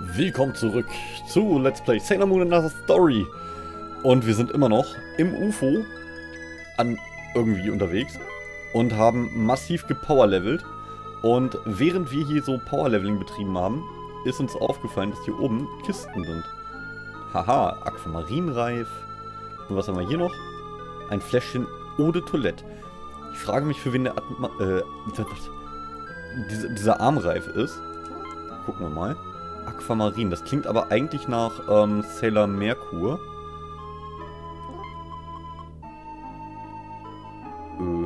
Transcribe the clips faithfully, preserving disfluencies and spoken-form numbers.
Willkommen zurück zu Let's Play Sailor Moon Another Story. Und wir sind immer noch im U F O an irgendwie unterwegs und haben massiv gepowerlevelt. Und während wir hier so Powerleveling betrieben haben, ist uns aufgefallen, dass hier oben Kisten sind. Haha, Aquamarinreif. Und was haben wir hier noch? Ein Fläschchen Eau de Toilette. Ich frage mich, für wen der Atma äh, dieser, dieser Armreif ist. Gucken wir mal. Aquamarin, das klingt aber eigentlich nach ähm, Sailor Merkur. Äh.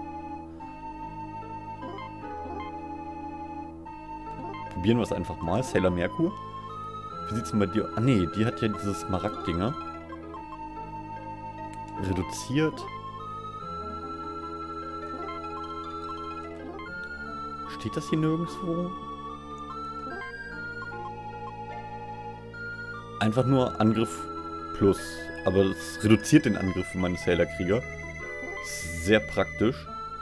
Probieren wir es einfach mal. Sailor Merkur. Wie sieht's denn bei dir? Ah ne, die hat ja dieses Smaragd-Dinger. Reduziert. Steht das hier nirgendwo? Einfach nur Angriff plus. Aber es reduziert den Angriff für meine Sailor-Krieger. Sehr praktisch.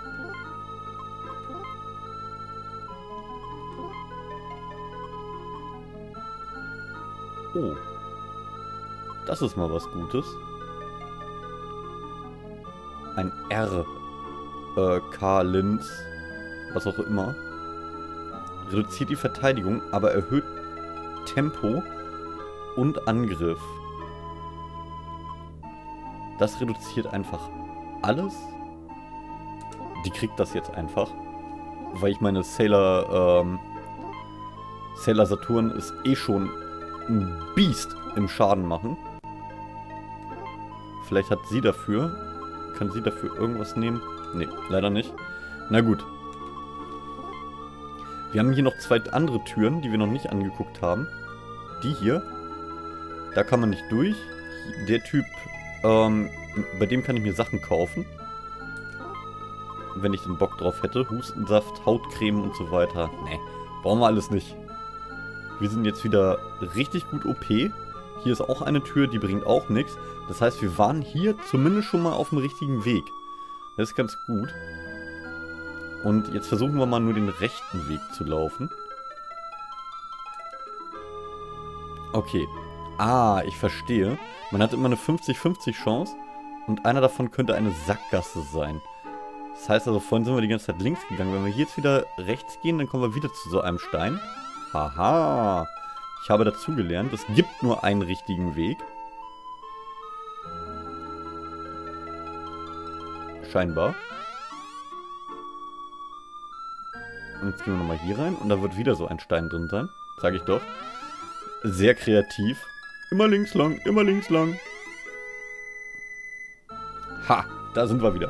Oh. Das ist mal was Gutes. Ein R. Äh, K-Linz. Was auch immer. Reduziert die Verteidigung, aber erhöht Tempo und Angriff. Das reduziert einfach alles. Die kriegt das jetzt einfach. Weil ich meine, Sailor, ähm, Sailor Saturn ist eh schon ein Biest im Schaden machen. Vielleicht hat sie dafür... Kann sie dafür irgendwas nehmen? Ne, leider nicht. Na gut. Wir haben hier noch zwei andere Türen, die wir noch nicht angeguckt haben. Die hier. Da kann man nicht durch. Der Typ, ähm, bei dem kann ich mir Sachen kaufen. Wenn ich den Bock drauf hätte. Hustensaft, Hautcreme und so weiter. Ne, brauchen wir alles nicht. Wir sind jetzt wieder richtig gut O P. Hier ist auch eine Tür, die bringt auch nichts. Das heißt, wir waren hier zumindest schon mal auf dem richtigen Weg. Das ist ganz gut. Und jetzt versuchen wir mal nur den rechten Weg zu laufen. Okay. Ah, ich verstehe. Man hat immer eine fünfzig fünfzig Chance. Und einer davon könnte eine Sackgasse sein. Das heißt also, vorhin sind wir die ganze Zeit links gegangen. Wenn wir hier jetzt wieder rechts gehen, dann kommen wir wieder zu so einem Stein. Haha. Ich habe dazugelernt, es gibt nur einen richtigen Weg. Scheinbar. Und jetzt gehen wir nochmal hier rein und da wird wieder so ein Stein drin sein. Sage ich doch. Sehr kreativ. Immer links lang, immer links lang. Ha, da sind wir wieder.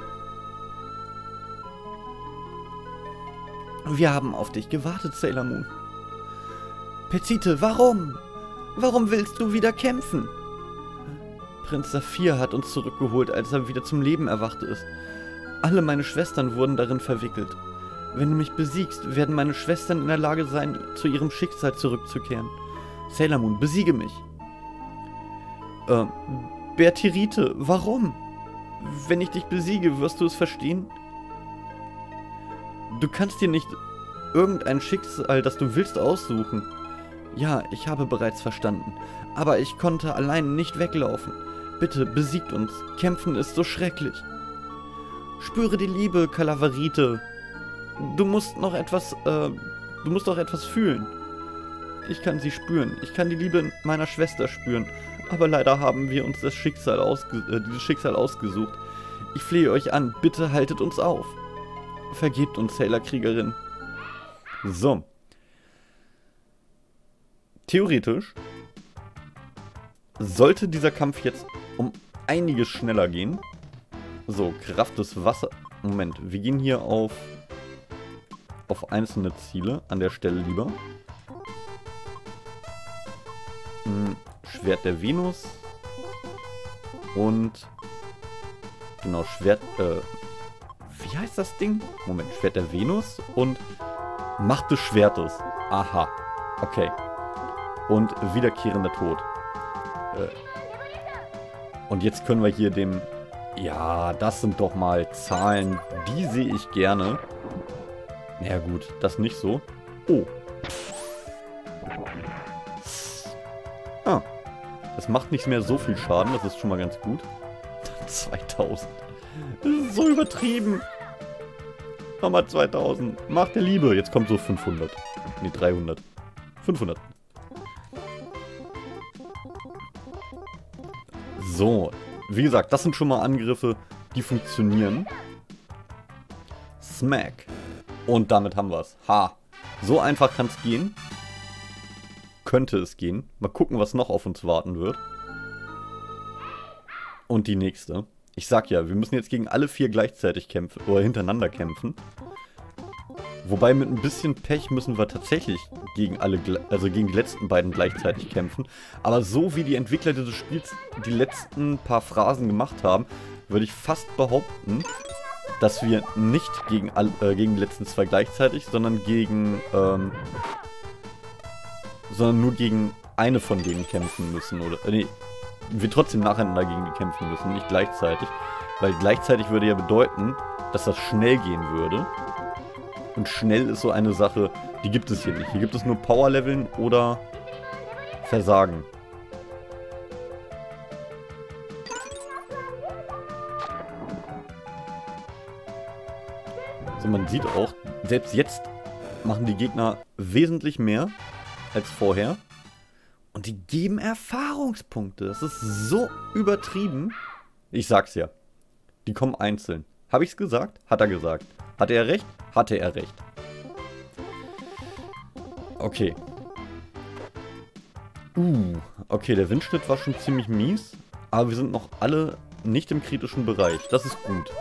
Wir haben auf dich gewartet, Sailor Moon. Pezite, warum? Warum willst du wieder kämpfen? Prinz Saphir hat uns zurückgeholt, als er wieder zum Leben erwacht ist. Alle meine Schwestern wurden darin verwickelt. Wenn du mich besiegst, werden meine Schwestern in der Lage sein, zu ihrem Schicksal zurückzukehren. Sailor Moon, besiege mich. Äh, Bertirite, warum? Wenn ich dich besiege, wirst du es verstehen? Du kannst dir nicht irgendein Schicksal, das du willst, aussuchen. Ja, ich habe bereits verstanden. Aber ich konnte allein nicht weglaufen. Bitte, besiegt uns. Kämpfen ist so schrecklich. Spüre die Liebe, Kalaverite. Du musst noch etwas, äh, du musst doch etwas fühlen. Ich kann sie spüren. Ich kann die Liebe meiner Schwester spüren. Aber leider haben wir uns das Schicksal ausge äh, dieses Schicksal ausgesucht. Ich flehe euch an, bitte haltet uns auf. Vergebt uns, Sailor-Kriegerin. So. Theoretisch sollte dieser Kampf jetzt um einiges schneller gehen. So, Kraft des Wasser... Moment, wir gehen hier auf, auf einzelne Ziele an der Stelle lieber. Hm, Schwert der Venus. Und... Genau, Schwert... Äh, wie heißt das Ding? Moment, Schwert der Venus und Macht des Schwertes. Aha, okay. Und wiederkehrender Tod. Äh. Und jetzt können wir hier dem... Ja, das sind doch mal Zahlen, die sehe ich gerne. Na ja, gut, das nicht so. Oh. Es macht nicht mehr so viel Schaden, das ist schon mal ganz gut. zweitausend. Das ist so übertrieben. Nochmal zweitausend. Macht der Liebe. Jetzt kommt so fünfhundert. Ne, dreihundert. fünfhundert. So. Wie gesagt, das sind schon mal Angriffe, die funktionieren. Smack. Und damit haben wir es. Ha. So einfach kann es gehen. Könnte es gehen. Mal gucken, was noch auf uns warten wird. Und die nächste. Ich sag ja, wir müssen jetzt gegen alle vier gleichzeitig kämpfen. Oder hintereinander kämpfen. Wobei mit ein bisschen Pech müssen wir tatsächlich gegen alle, also gegen die letzten beiden gleichzeitig kämpfen. Aber so wie die Entwickler dieses Spiels die letzten paar Phrasen gemacht haben, würde ich fast behaupten, dass wir nicht gegen, all, äh, gegen die letzten zwei gleichzeitig, sondern gegen, ähm, sondern nur gegen eine von denen kämpfen müssen. Oder, äh, nee, wir trotzdem nacheinander gegen die kämpfen müssen, nicht gleichzeitig. Weil gleichzeitig würde ja bedeuten, dass das schnell gehen würde. Und schnell ist so eine Sache, die gibt es hier nicht. Hier gibt es nur Power-Leveln oder Versagen. So, man sieht auch, selbst jetzt machen die Gegner wesentlich mehr als vorher. Und die geben Erfahrungspunkte. Das ist so übertrieben. Ich sag's ja. Die kommen einzeln. Habe ich's gesagt? Hat er gesagt. Hatte er recht? Hatte er recht. Okay. Uh, okay, der Windschnitt war schon ziemlich mies. Aber wir sind noch alle nicht im kritischen Bereich. Das ist gut.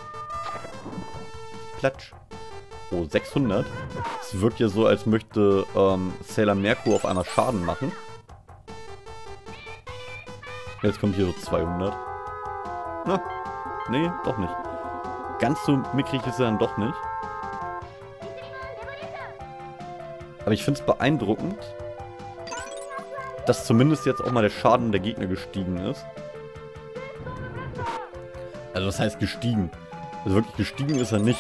Platsch. Oh, sechshundert. Es wirkt ja so, als möchte ähm, Sailor Merkur auf einmal Schaden machen. Jetzt kommt hier so zweihundert. Na, nee, doch nicht. Ganz so mickrig ist er dann doch nicht. Aber ich finde es beeindruckend, dass zumindest jetzt auch mal der Schaden der Gegner gestiegen ist. Also was heißt gestiegen? Also wirklich gestiegen ist er nicht.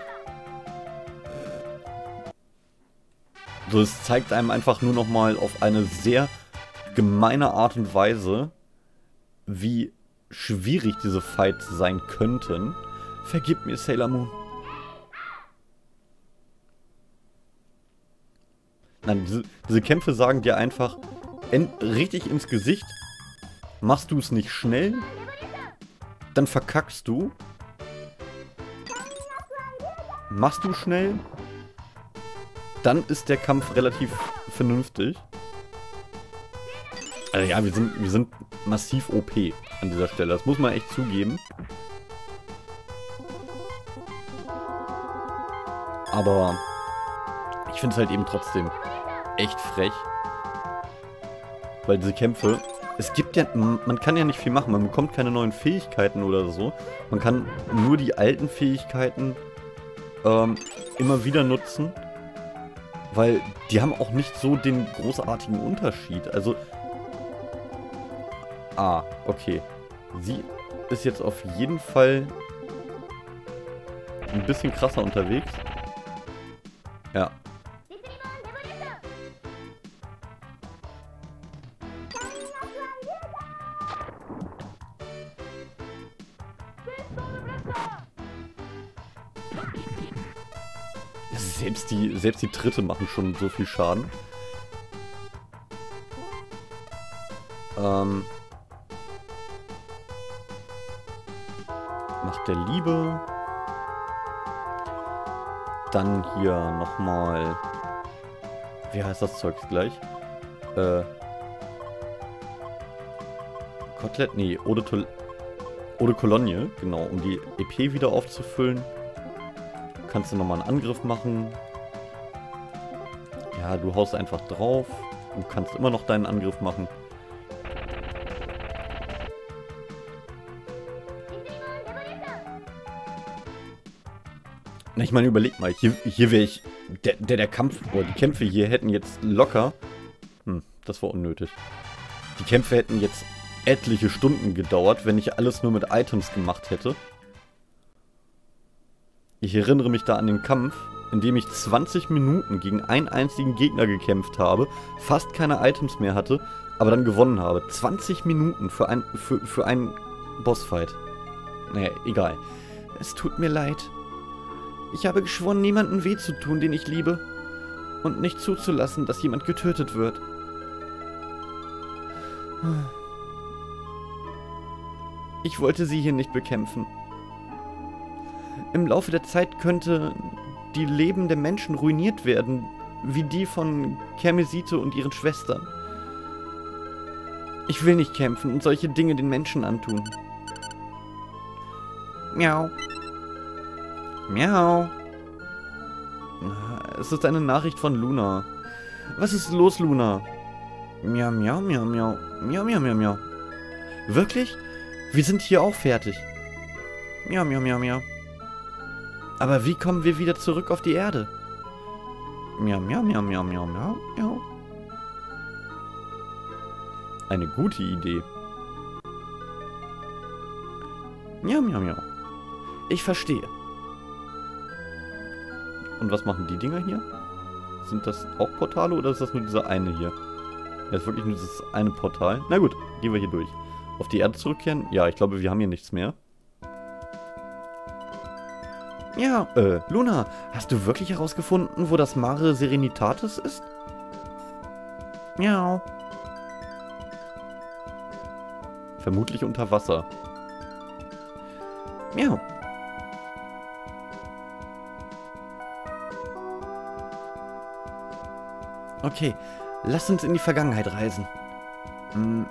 So, es zeigt einem einfach nur nochmal auf eine sehr gemeine Art und Weise, wie schwierig diese Fights sein könnten. Vergib mir, Sailor Moon. Nein, diese, diese Kämpfe sagen dir einfach richtig ins Gesicht. Machst du es nicht schnell, dann verkackst du. Machst du schnell, dann ist der Kampf relativ vernünftig. Also ja, wir sind, wir sind massiv O P an dieser Stelle. Das muss man echt zugeben. Aber ich finde es halt eben trotzdem echt frech. Weil diese Kämpfe, es gibt ja, man kann ja nicht viel machen. Man bekommt keine neuen Fähigkeiten oder so. Man kann nur die alten Fähigkeiten ähm, immer wieder nutzen. Weil die haben auch nicht so den großartigen Unterschied. Also... Ah, okay. Sie ist jetzt auf jeden Fall ein bisschen krasser unterwegs. Ja. Selbst die, selbst die Tritte machen schon so viel Schaden. Ähm... Macht der Liebe. Dann hier nochmal... Wie heißt das Zeug gleich? Äh... Kotelett? Nee, Eau de, Tol Eau de Cologne. Genau, um die E P wieder aufzufüllen. Kannst du nochmal einen Angriff machen. Ja, du haust einfach drauf. Du kannst immer noch deinen Angriff machen. Na, ich meine, überleg mal. Hier, hier wäre ich... Der, der, der Kampf... Oder die Kämpfe hier hätten jetzt locker... Hm, das war unnötig. Die Kämpfe hätten jetzt etliche Stunden gedauert, wenn ich alles nur mit Items gemacht hätte. Ich erinnere mich da an den Kampf, in dem ich zwanzig Minuten gegen einen einzigen Gegner gekämpft habe, fast keine Items mehr hatte, aber dann gewonnen habe. zwanzig Minuten für, ein, für, für einen Bossfight. Naja, egal. Es tut mir leid. Ich habe geschworen, niemandem weh zu tun, den ich liebe. Und nicht zuzulassen, dass jemand getötet wird. Ich wollte sie hier nicht bekämpfen. Im Laufe der Zeit könnte die Leben der Menschen ruiniert werden, wie die von Kermesite und ihren Schwestern. Ich will nicht kämpfen und solche Dinge den Menschen antun. Miau. Miau. Es ist eine Nachricht von Luna. Was ist los, Luna? Miau, miau, miau, miau. Miau, miau, miau, miau. Wirklich? Wir sind hier auch fertig. Miau, miau, miau, miau. Aber wie kommen wir wieder zurück auf die Erde? Miau, miau, miau, miau, miau, miau, miau. Eine gute Idee. Miau, miau, miau. Ich verstehe. Und was machen die Dinger hier? Sind das auch Portale oder ist das nur dieser eine hier? Das ist wirklich nur dieses eine Portal. Na gut, gehen wir hier durch. Auf die Erde zurückkehren? Ja, ich glaube, wir haben hier nichts mehr. Ja, äh, Luna, hast du wirklich herausgefunden, wo das Mare Serenitatis ist? Miau. Vermutlich unter Wasser. Miau. Okay, lass uns in die Vergangenheit reisen. Hm.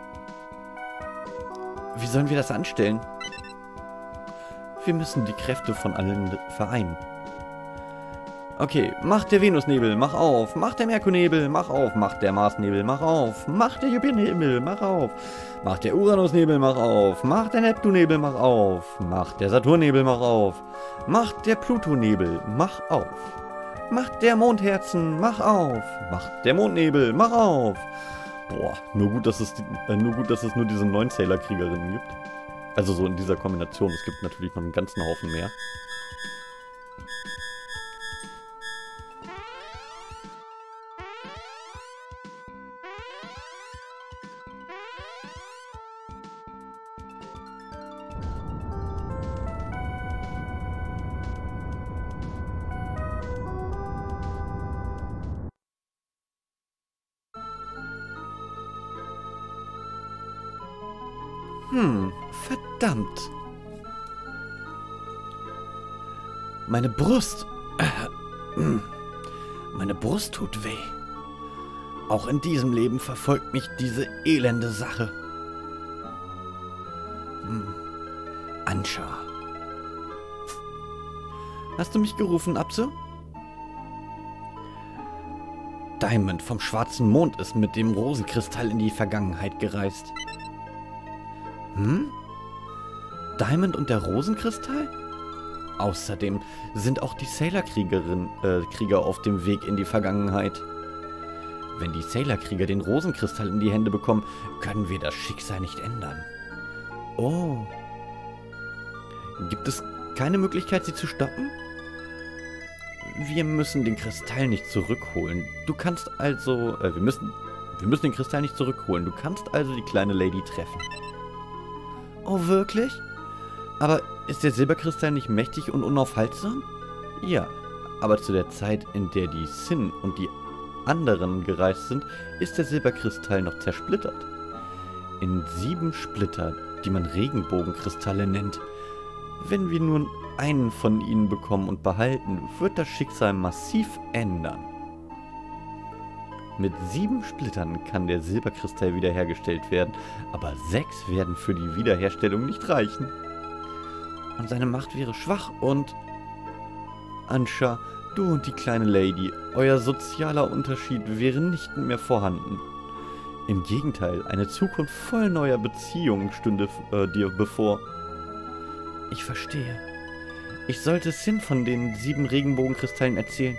Wie sollen wir das anstellen? Wir müssen die Kräfte von allen vereinen. Okay, Macht der Venusnebel, mach auf. Macht der Merkurnebel, mach auf. Macht der Marsnebel, mach auf. Macht der Jupiternebel, mach auf. Macht der Uranusnebel, mach auf. Macht der Neptunnebel, mach auf. Macht der Saturnnebel, mach auf. Macht der Plutonebel, mach auf. Macht der Mondherzen, mach auf. Macht der Mondnebel, mach auf. Boah, nur gut, dass es, äh, nur, gut, dass es nur diese neun Sailor-Kriegerinnen gibt. Also so in dieser Kombination. Es gibt natürlich noch einen ganzen Haufen mehr. Hm, verdammt. Meine Brust. Äh, meine Brust tut weh. Auch in diesem Leben verfolgt mich diese elende Sache. Hm. Anscha. Hast du mich gerufen, Apse? Diamond vom schwarzen Mond ist mit dem Rosenkristall in die Vergangenheit gereist. Hm? Diamond und der Rosenkristall? Außerdem sind auch die Sailor-Kriegerin, äh, Krieger auf dem Weg in die Vergangenheit. Wenn die Sailor-Krieger den Rosenkristall in die Hände bekommen, können wir das Schicksal nicht ändern. Oh. Gibt es keine Möglichkeit, sie zu stoppen? Wir müssen den Kristall nicht zurückholen. Du kannst also... Äh, wir müssen... Wir müssen den Kristall nicht zurückholen. Du kannst also die kleine Lady treffen. Oh, wirklich? Aber ist der Silberkristall nicht mächtig und unaufhaltsam? Ja, aber zu der Zeit, in der die Sin und die anderen gereist sind, ist der Silberkristall noch zersplittert. In sieben Splitter, die man Regenbogenkristalle nennt. Wenn wir nun einen von ihnen bekommen und behalten, wird das Schicksal massiv ändern. Mit sieben Splittern kann der Silberkristall wiederhergestellt werden, aber sechs werden für die Wiederherstellung nicht reichen. Und seine Macht wäre schwach und... Anscha, du und die kleine Lady, euer sozialer Unterschied wäre nicht mehr vorhanden. Im Gegenteil, eine Zukunft voll neuer Beziehungen stünde äh, dir bevor. Ich verstehe. Ich sollte Sin von den sieben Regenbogenkristallen erzählen.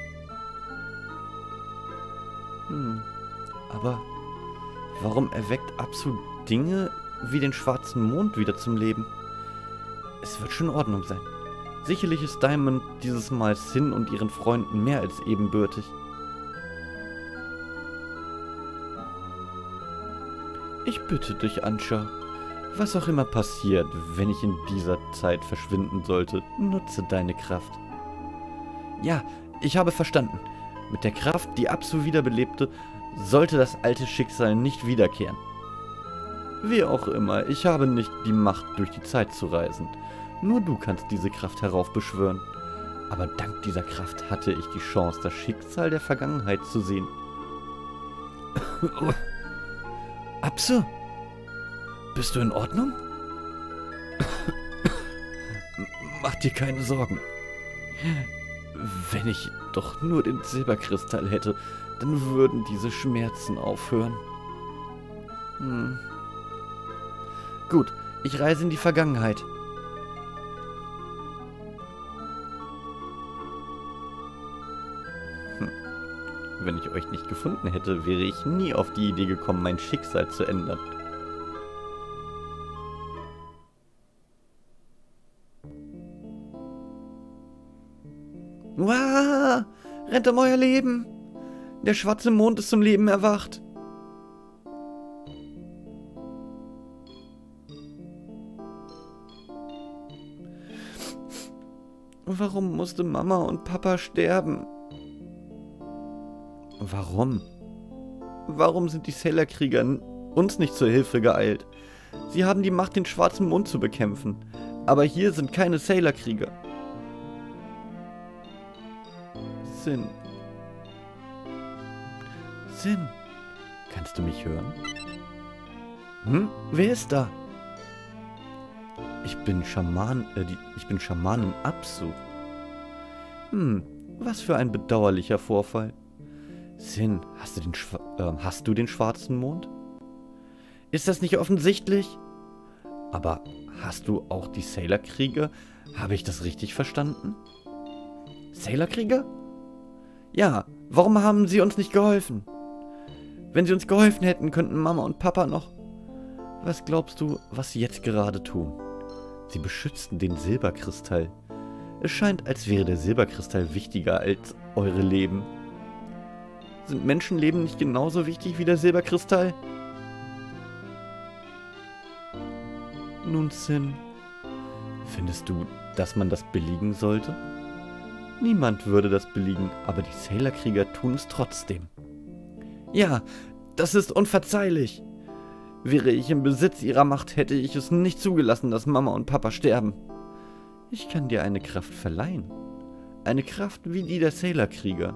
Hm, aber warum erweckt Apsu Dinge wie den schwarzen Mond wieder zum Leben? Es wird schon in Ordnung sein. Sicherlich ist Diamond dieses Mal Sin und ihren Freunden mehr als ebenbürtig. Ich bitte dich, Ansha. Was auch immer passiert, wenn ich in dieser Zeit verschwinden sollte, nutze deine Kraft. Ja, ich habe verstanden. Mit der Kraft, die Apsu wiederbelebte, sollte das alte Schicksal nicht wiederkehren. Wie auch immer, ich habe nicht die Macht, durch die Zeit zu reisen. Nur du kannst diese Kraft heraufbeschwören. Aber dank dieser Kraft hatte ich die Chance, das Schicksal der Vergangenheit zu sehen. Apsu? Bist du in Ordnung? Mach dir keine Sorgen. Wenn ich doch nur den Silberkristall hätte, dann würden diese Schmerzen aufhören. Hm. Gut, ich reise in die Vergangenheit. Hm. Wenn ich euch nicht gefunden hätte, wäre ich nie auf die Idee gekommen, mein Schicksal zu ändern. Wow, rennt um euer Leben! Der schwarze Mond ist zum Leben erwacht. Warum musste Mama und Papa sterben? Warum? Warum sind die Sailor-Krieger uns nicht zur Hilfe geeilt? Sie haben die Macht, den schwarzen Mond zu bekämpfen. Aber hier sind keine Sailor-Krieger. Sin. Sin. Kannst du mich hören? Hm? Wer ist da? Ich bin Schaman, äh, die, ich bin Schamanin Apsu. Hm, was für ein bedauerlicher Vorfall. Sin, hast du den, Schwa äh, hast du den schwarzen Mond? Ist das nicht offensichtlich? Aber hast du auch die Sailor-Krieger? Habe ich das richtig verstanden? Sailor-Krieger? Ja, warum haben sie uns nicht geholfen? Wenn sie uns geholfen hätten, könnten Mama und Papa noch... Was glaubst du, was sie jetzt gerade tun? Sie beschützten den Silberkristall. Es scheint, als wäre der Silberkristall wichtiger als eure Leben. Sind Menschenleben nicht genauso wichtig wie der Silberkristall? Nun, Sin, findest du, dass man das billigen sollte? Niemand würde das billigen, aber die Sailor-Krieger tun es trotzdem. Ja, das ist unverzeihlich. Wäre ich im Besitz ihrer Macht, hätte ich es nicht zugelassen, dass Mama und Papa sterben. Ich kann dir eine Kraft verleihen. Eine Kraft wie die der Sailor-Krieger.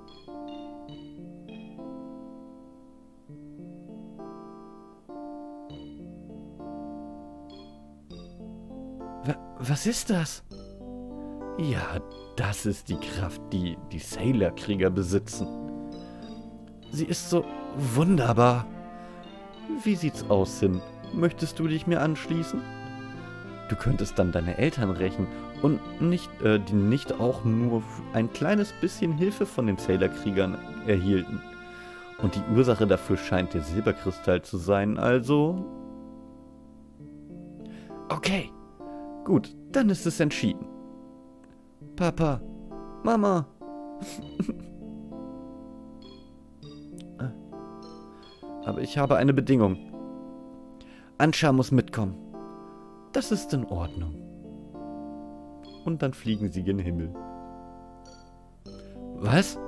Was ist das? Ja, das ist die Kraft, die die Sailor-Krieger besitzen. Sie ist so wunderbar. Wie sieht's aus, Sin? Möchtest du dich mir anschließen? Du könntest dann deine Eltern rächen und nicht, äh, die nicht auch nur ein kleines bisschen Hilfe von den Sailor-Kriegern erhielten. Und die Ursache dafür scheint der Silberkristall zu sein, also... Okay, gut, dann ist es entschieden. Papa, Mama. Aber ich habe eine Bedingung. Ansha muss mitkommen. Das ist in Ordnung. Und dann fliegen sie gen Himmel. Was?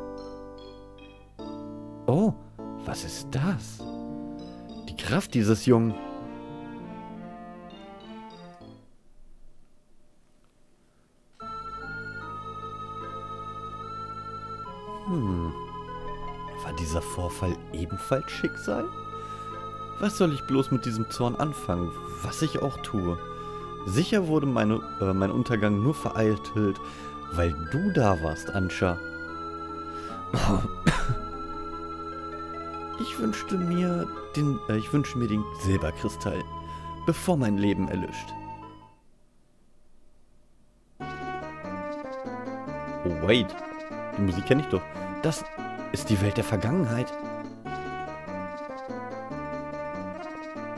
Oh, was ist das? Die Kraft dieses Jungen. Hm. War dieser Vorfall ebenfalls Schicksal? Was soll ich bloß mit diesem Zorn anfangen, was ich auch tue? Sicher wurde meine, äh, mein Untergang nur vereitelt, weil du da warst, Ansha. Ich wünschte mir den, äh, ich wünsche mir den Silberkristall, bevor mein Leben erlischt. Oh, wait. Die Musik kenne ich doch. Das ist die Welt der Vergangenheit.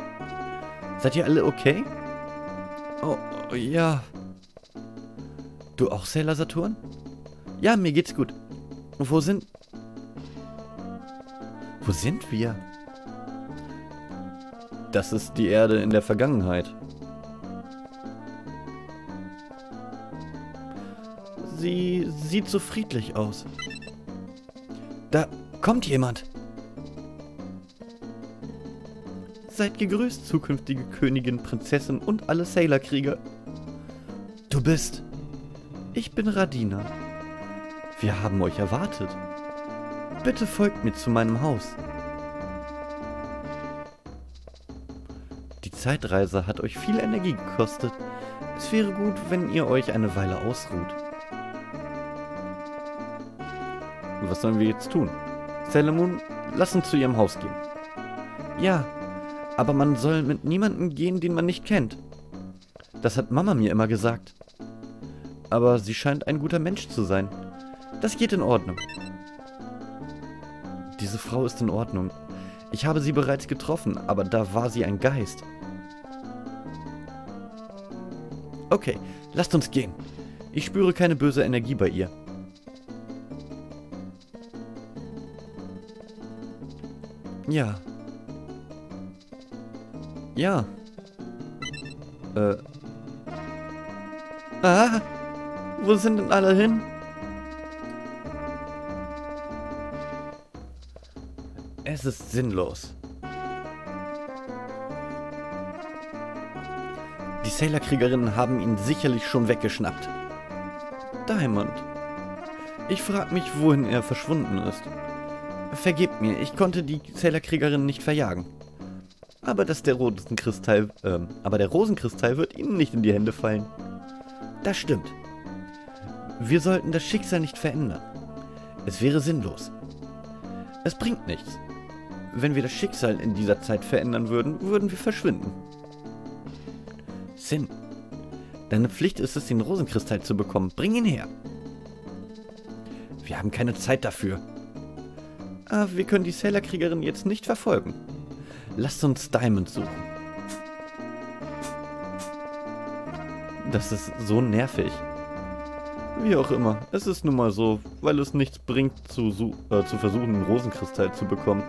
Seid ihr alle okay? Oh, oh ja. Du auch, Sailor Saturn? Ja, mir geht's gut. Wo sind... Wo sind wir? Das ist die Erde in der Vergangenheit. Sie sieht so friedlich aus. Da kommt jemand. Seid gegrüßt, zukünftige Königin, Prinzessin und alle Sailor-Krieger. Du bist... Ich bin Radina. Wir haben euch erwartet. Bitte folgt mir zu meinem Haus. Die Zeitreise hat euch viel Energie gekostet. Es wäre gut, wenn ihr euch eine Weile ausruht. Was sollen wir jetzt tun? Sailor Moon, lass uns zu ihrem Haus gehen. Ja, aber man soll mit niemandem gehen, den man nicht kennt. Das hat Mama mir immer gesagt. Aber sie scheint ein guter Mensch zu sein. Das geht in Ordnung. Diese Frau ist in Ordnung. Ich habe sie bereits getroffen, aber da war sie ein Geist. Okay, lasst uns gehen. Ich spüre keine böse Energie bei ihr. Ja. Ja. Äh. Ah! Wo sind denn alle hin? Es ist sinnlos. Die Sailor-Kriegerinnen haben ihn sicherlich schon weggeschnappt. Diamond. Ich frage mich, wohin er verschwunden ist. Vergebt mir, ich konnte die Sailor-Kriegerinnen nicht verjagen. Aber das der Rosenkristall, ähm, aber der Rosenkristall wird ihnen nicht in die Hände fallen. Das stimmt. Wir sollten das Schicksal nicht verändern. Es wäre sinnlos. Es bringt nichts. Wenn wir das Schicksal in dieser Zeit verändern würden, würden wir verschwinden. Sin, deine Pflicht ist es, den Rosenkristall zu bekommen. Bring ihn her. Wir haben keine Zeit dafür. Aber wir können die Sailor-Kriegerin jetzt nicht verfolgen. Lasst uns Diamond suchen. Das ist so nervig. Wie auch immer, es ist nun mal so, weil es nichts bringt, zu, äh, zu versuchen, einen Rosenkristall zu bekommen.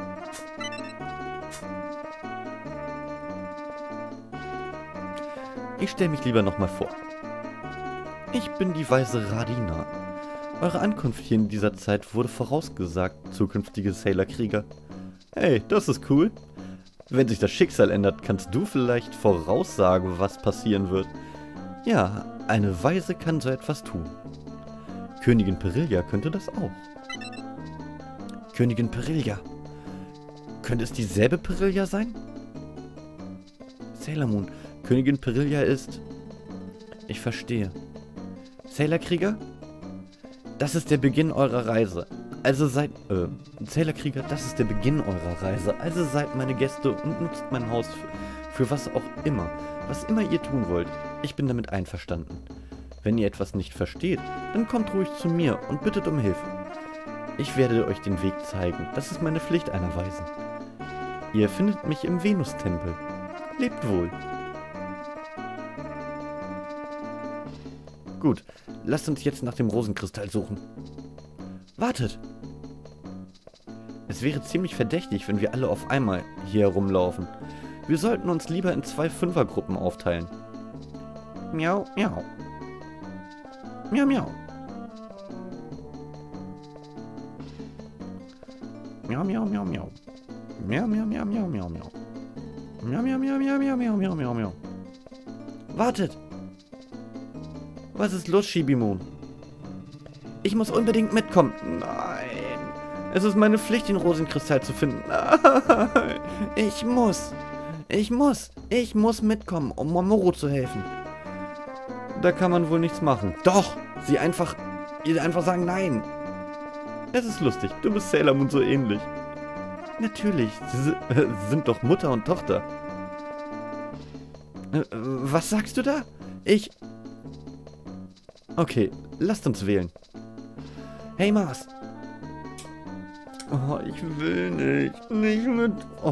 Ich stelle mich lieber nochmal vor. Ich bin die weise Radina. Eure Ankunft hier in dieser Zeit wurde vorausgesagt, zukünftige Sailor-Krieger. Hey, das ist cool. Wenn sich das Schicksal ändert, kannst du vielleicht voraussagen, was passieren wird. Ja, eine Weise kann so etwas tun. Königin Perilla könnte das auch. Königin Perilla. Könnte es dieselbe Perilla sein? Sailor Moon, Königin Perilla ist... Ich verstehe. Sailor-Krieger? Das ist der Beginn eurer Reise. Also seid... Äh, Sailor-Krieger, das ist der Beginn eurer Reise. Also seid meine Gäste und nutzt mein Haus für, für was auch immer. Was immer ihr tun wollt. Ich bin damit einverstanden. Wenn ihr etwas nicht versteht, dann kommt ruhig zu mir und bittet um Hilfe. Ich werde euch den Weg zeigen. Das ist meine Pflicht einer Weisen. Ihr findet mich im Venus-Tempel. Lebt wohl. Gut, lasst uns jetzt nach dem Rosenkristall suchen. Wartet! Es wäre ziemlich verdächtig, wenn wir alle auf einmal hier herumlaufen. Wir sollten uns lieber in zwei Fünfergruppen aufteilen. Miau, miau. Miau, miau. Miau, miau, miau, miau. Miau, miau, miau, miau, miau, miau. Miau, miau, miau, miau, miau, miau, miau, miau, miau. Wartet! Was ist los, Shibimoon? Ich muss unbedingt mitkommen. Nein. Es ist meine Pflicht, den Rosenkristall zu finden. Nein. Ich muss. Ich muss. Ich muss mitkommen, um Mamoru zu helfen. Da kann man wohl nichts machen. Doch. Sie einfach... Ihr einfach sagen nein. Es ist lustig. Du bist Sailor Moon so ähnlich. Natürlich. Sie äh, sind doch Mutter und Tochter. Äh, was sagst du da? Ich... Okay, lasst uns wählen. Hey Mars. Oh, ich will nicht. Nicht mit... Oh.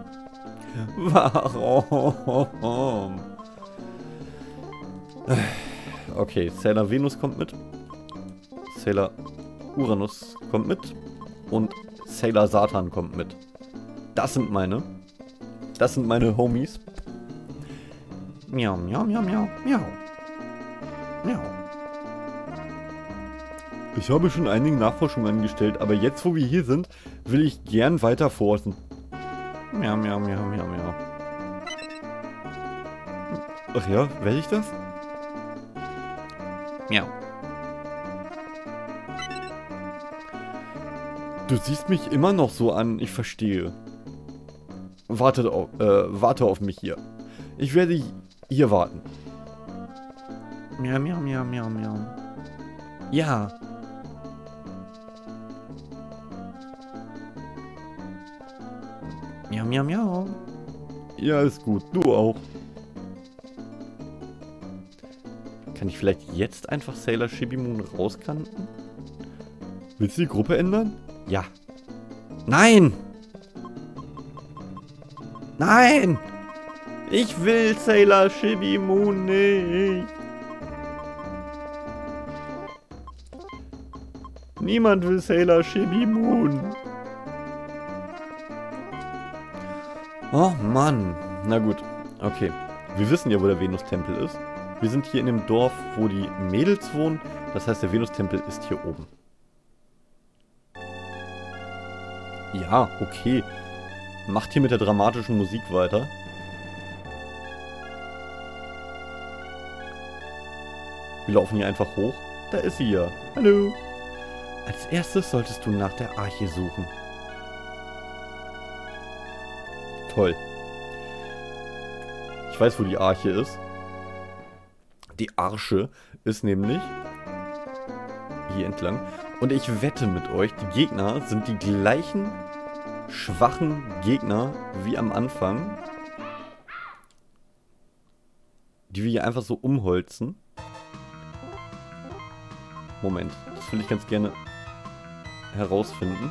Warum? Okay, Sailor Venus kommt mit. Sailor Uranus kommt mit. Und Sailor Satan kommt mit. Das sind meine. Das sind meine Homies. Miau, miau, miau, miau, miau. Miau. Ich habe schon einige Nachforschungen angestellt, aber jetzt, wo wir hier sind, will ich gern weiter forschen. Miau, miau, miau, miau, miau. Ach ja, werde ich das? Miau. Du siehst mich immer noch so an, ich verstehe. Warte auf, äh, warte auf mich hier. Ich werde hier warten. Miau, miau, miau, miau, miau. Ja. Miau, miau, miau. Ja, ist gut. Du auch. Kann ich vielleicht jetzt einfach Sailor Chibi-Moon rauskanten? Willst du die Gruppe ändern? Ja. Nein! Nein! Ich will Sailor Chibi-Moon nicht! Niemand will Sailor Chibi-Moon! Oh Mann! Na gut, okay. Wir wissen ja, wo der Venus-Tempel ist. Wir sind hier in dem Dorf, wo die Mädels wohnen. Das heißt, der Venus-Tempel ist hier oben. Ja, okay. Macht hier mit der dramatischen Musik weiter. Wir laufen hier einfach hoch. Da ist sie ja. Hallo. Als erstes solltest du nach der Arche suchen. Toll. Ich weiß, wo die Arche ist. Die Arche ist nämlich hier entlang. Und ich wette mit euch, die Gegner sind die gleichen schwachen Gegner wie am Anfang. Die wir hier einfach so umholzen. Moment, das will ich ganz gerne herausfinden.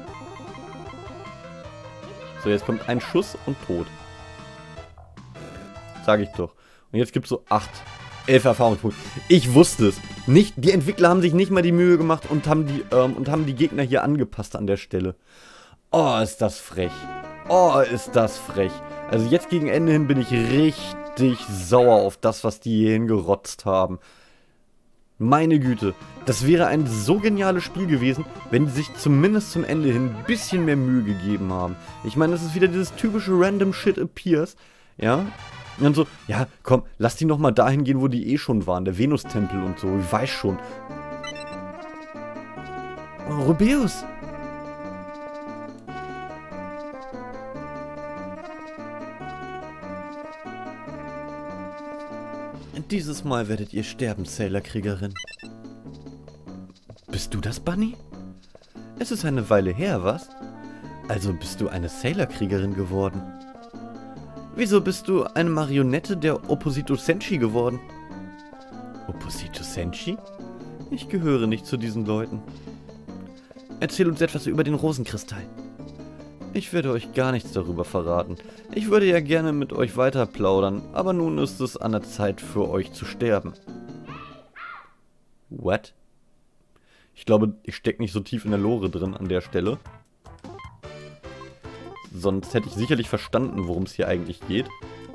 So, jetzt kommt ein Schuss und tot. Sag ich doch. Und jetzt gibt es so acht, elf Erfahrungspunkte. Ich wusste es. Nicht, die Entwickler haben sich nicht mal die Mühe gemacht und haben die, ähm, und haben die Gegner hier angepasst an der Stelle. Oh, ist das frech. Oh, ist das frech. Also jetzt gegen Ende hin bin ich richtig sauer auf das, was die hier hingerotzt haben. Meine Güte, das wäre ein so geniales Spiel gewesen, wenn die sich zumindest zum Ende hin ein bisschen mehr Mühe gegeben haben. Ich meine, das ist wieder dieses typische Random Shit Appears, ja. Und dann so, ja, komm, lass die nochmal dahin gehen, wo die eh schon waren, der Venus-Tempel und so, ich weiß schon. Oh, Rubeus! Dieses Mal werdet ihr sterben, Sailor-Kriegerin. Bist du das, Bunny? Es ist eine Weile her, was? Also bist du eine Sailor-Kriegerin geworden. Wieso bist du eine Marionette der Opposito Senshi geworden? Opposito Senshi? Ich gehöre nicht zu diesen Leuten. Erzähl uns etwas über den Rosenkristall. Ich werde euch gar nichts darüber verraten. Ich würde ja gerne mit euch weiter plaudern, aber nun ist es an der Zeit für euch zu sterben. What? Ich glaube, ich stecke nicht so tief in der Lore drin an der Stelle. Sonst hätte ich sicherlich verstanden, worum es hier eigentlich geht.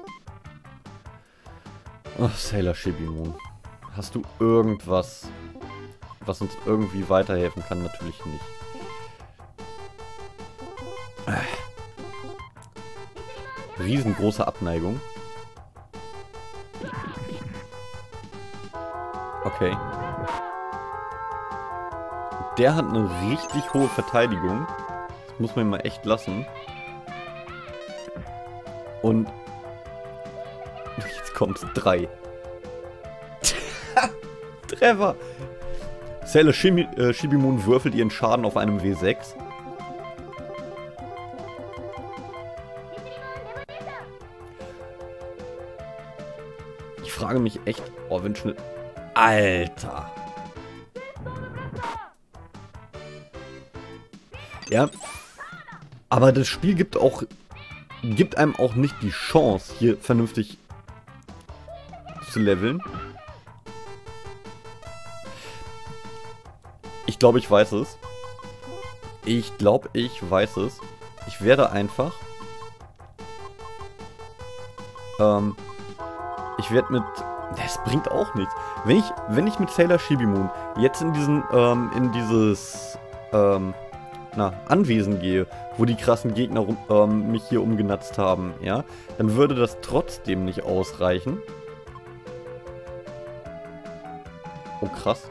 Ach, Sailor Chibi-Moon. Hast du irgendwas, was uns irgendwie weiterhelfen kann? Natürlich nicht. Riesengroße Abneigung. Okay. Der hat eine richtig hohe Verteidigung. Das muss man ihm mal echt lassen. Und jetzt kommt's. Drei. Treffer. Sailor äh, Chibi-Moon würfelt ihren Schaden auf einem W sechs. Ich frage mich echt, oh, wenn schnell... Alter! Ja, aber das Spiel gibt auch... gibt einem auch nicht die Chance, hier vernünftig zu leveln. Ich glaube, ich weiß es. Ich glaube, ich weiß es. Ich werde einfach... Ähm... Ich werde mit... Das bringt auch nichts. Wenn ich, wenn ich mit Sailor Shibi-Moon jetzt in diesen, ähm, in dieses, ähm, na, Anwesen gehe, wo die krassen Gegner rum, ähm, mich hier umgenatzt haben, ja, dann würde das trotzdem nicht ausreichen. Oh, krass.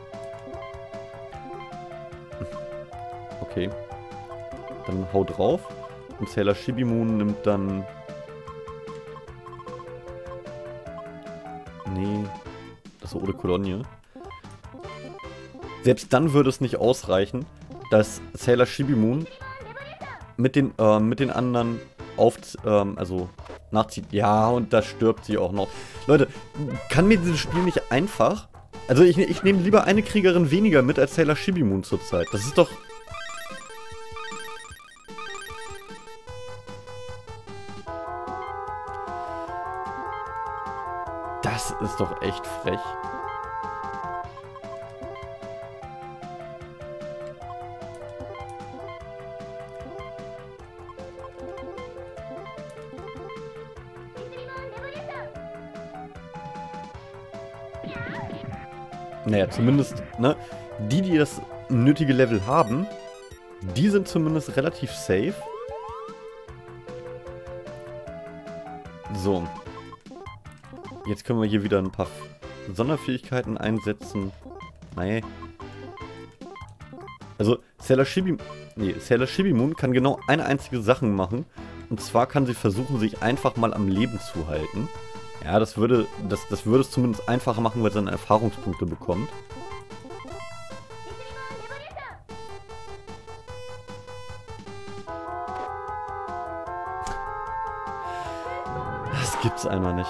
Okay. Dann hau drauf. Und Sailor Shibi-Moon nimmt dann... Nee, das ist Eau de Cologne. Selbst dann würde es nicht ausreichen, dass Sailor Shibi-Moon mit den, äh, mit den anderen auf, ähm, also nachzieht. Ja, und da stirbt sie auch noch. Leute, kann mir dieses Spiel nicht einfach... Also ich, ich nehme lieber eine Kriegerin weniger mit als Sailor Shibi-Moon zurzeit. Das ist doch... Das ist doch echt frech. Naja, zumindest, ne? Die, die das nötige Level haben, die sind zumindest relativ safe. So. Jetzt können wir hier wieder ein paar Sonderfähigkeiten einsetzen. Nee. Also, Sailor Shibi... Nee, Sailor Shibi-Moon kann genau eine einzige Sache machen. Und zwar kann sie versuchen, sich einfach mal am Leben zu halten. Ja, das würde, das, das würde es zumindest einfacher machen, weil sie dann Erfahrungspunkte bekommt. Das gibt's einfach nicht.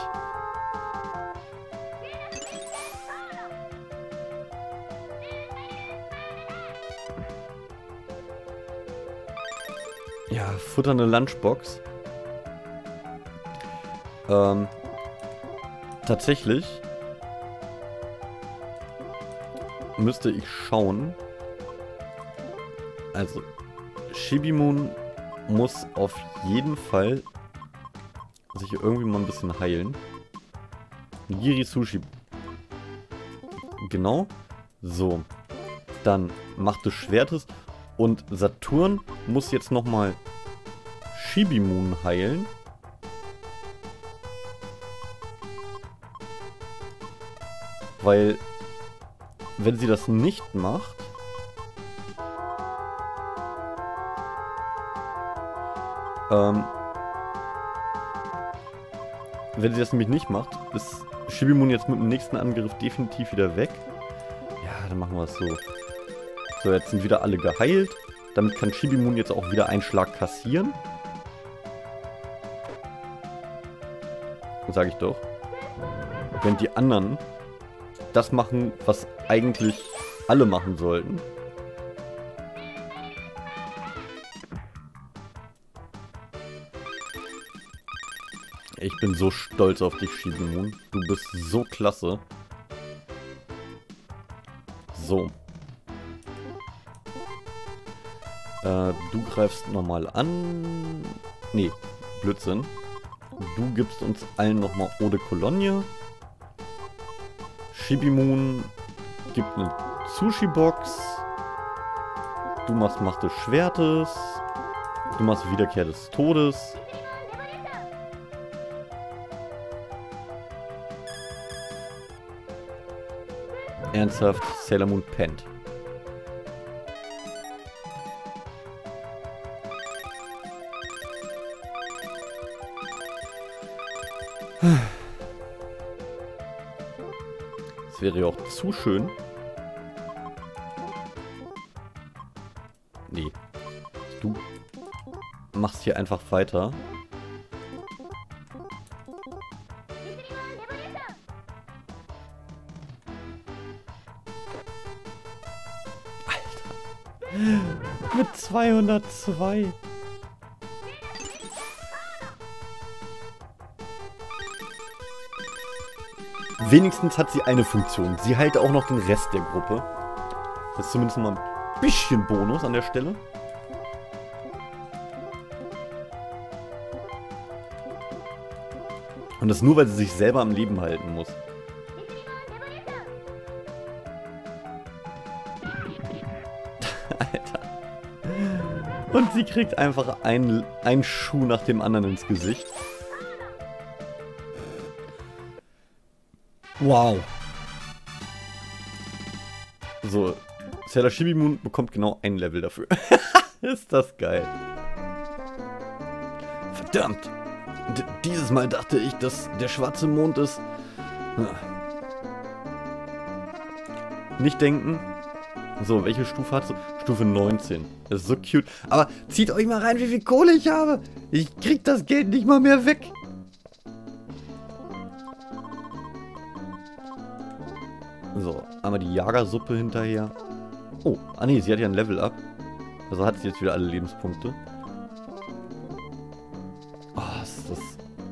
Ja, futternde Lunchbox. Ähm, tatsächlich müsste ich schauen. Also, Shibi-Moon muss auf jeden Fall sich irgendwie mal ein bisschen heilen. Nigiri Sushi. Genau. So. Dann Macht des Schwertes. Und Saturn muss jetzt nochmal Shibi-Moon heilen. Weil, wenn sie das nicht macht, ähm, wenn sie das nämlich nicht macht, ist Shibi-Moon jetzt mit dem nächsten Angriff definitiv wieder weg. Ja, dann machen wir es so. So, jetzt sind wieder alle geheilt. Damit kann Shibi-Moon jetzt auch wieder einen Schlag kassieren. Sag ich doch. Während die anderen das machen, was eigentlich alle machen sollten. Ich bin so stolz auf dich, Shibi-Moon. Du bist so klasse. So. Äh, du greifst nochmal an. Nee, Blödsinn. Du gibst uns allen nochmal Eau de Cologne. Shibi-Moon gibt eine Sushi-Box. Du machst Macht des Schwertes. Du machst Wiederkehr des Todes. Ernsthaft, Sailor Moon pennt. Das wäre ja auch zu schön. Nee. Du machst hier einfach weiter. Alter. Mit zweihundertzwei. Wenigstens hat sie eine Funktion. Sie heilt auch noch den Rest der Gruppe. Das ist zumindest mal bisschen Bonus an der Stelle. Und das nur, weil sie sich selber am Leben halten muss. Alter. Und sie kriegt einfach einen, einen Schuh nach dem anderen ins Gesicht. Wow. So, Sailor Shibimun bekommt genau ein Level dafür. Ist das geil. Verdammt. D dieses Mal dachte ich, dass der schwarze Mond ist. Nicht denken. So, welche Stufe hast du? Stufe neunzehn. Das ist so cute. Aber zieht euch mal rein, wie viel Kohle ich habe. Ich krieg das Geld nicht mal mehr weg. So, einmal die Jagersuppe hinterher. Oh, ah nee, sie hat ja ein Level-Up. Also hat sie jetzt wieder alle Lebenspunkte. Oh, ist das...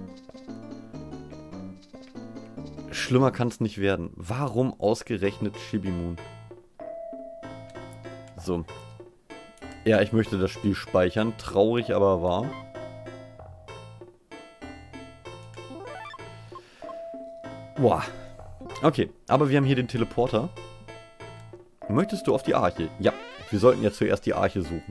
Schlimmer kann es nicht werden. Warum ausgerechnet Shibimun? So. Ja, ich möchte das Spiel speichern. Traurig, aber wahr. Boah. Okay, aber wir haben hier den Teleporter. Möchtest du auf die Arche? Ja, wir sollten ja zuerst die Arche suchen.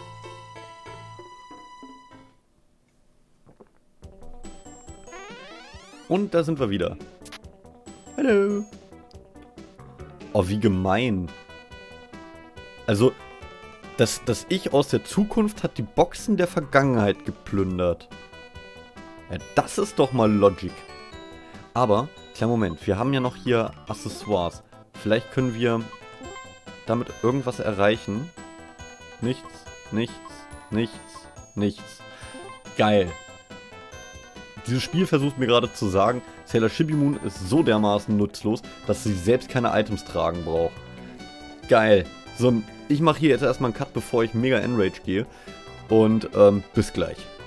Und da sind wir wieder. Hallo. Oh, wie gemein. Also, das, das Ich aus der Zukunft hat die Boxen der Vergangenheit geplündert. Ja, das ist doch mal Logic. Aber, kleinen Moment, wir haben ja noch hier Accessoires. Vielleicht können wir damit irgendwas erreichen. Nichts, nichts, nichts, nichts. Geil. Dieses Spiel versucht mir gerade zu sagen, Sailor Shibimun ist so dermaßen nutzlos, dass sie selbst keine Items tragen braucht. Geil. So, ich mache hier jetzt erstmal einen Cut, bevor ich mega enrage gehe. Und ähm, bis gleich.